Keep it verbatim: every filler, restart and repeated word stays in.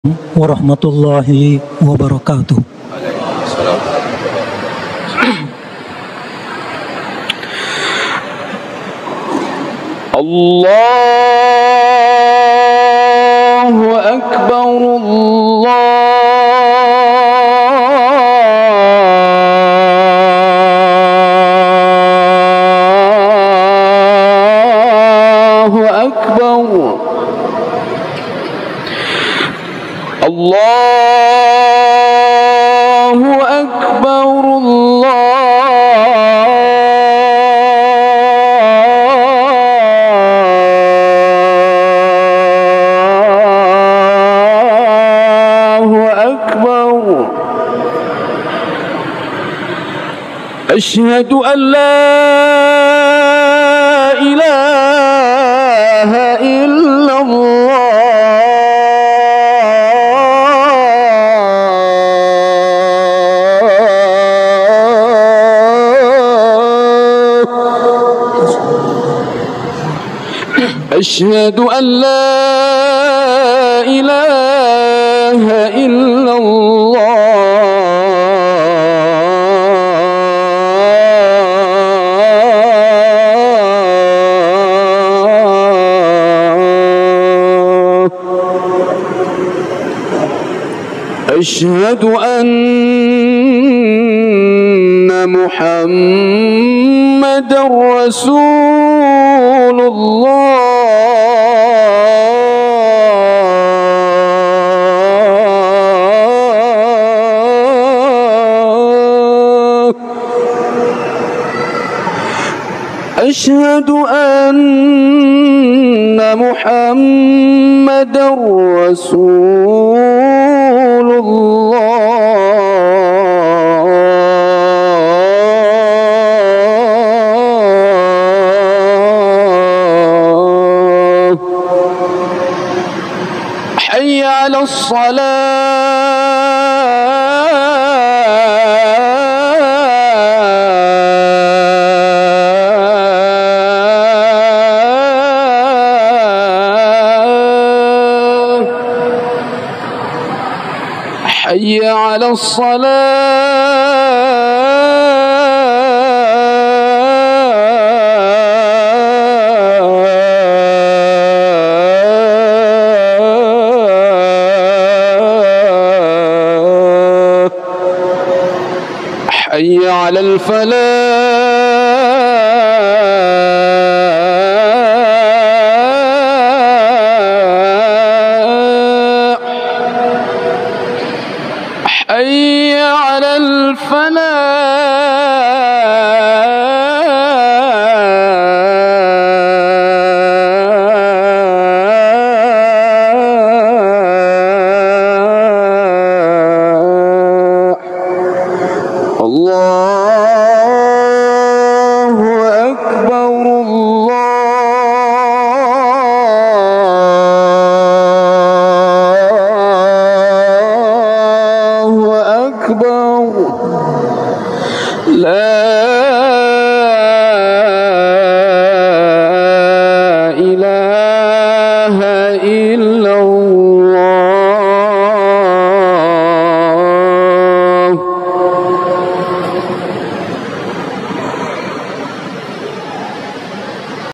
warahmatullahi wabarakatuh. Allahu Akbar, Allahu Akbar, Allahu Akbar, Allahu Akbar. Ashhadu an la ilaha illallah. أشهد أن لا إله إلا الله. أشهد أن محمدًا رسول الله. أشهد أن محمدًا رسول الله. حي على حي على الصلاة. حي على الفلاح. حي على الفلاح. الله أكبر، الله أكبر. لا إله